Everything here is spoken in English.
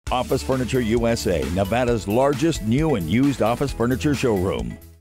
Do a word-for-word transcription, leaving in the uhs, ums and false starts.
Office Furniture U S A, Nevada's largest new and used office furniture showroom.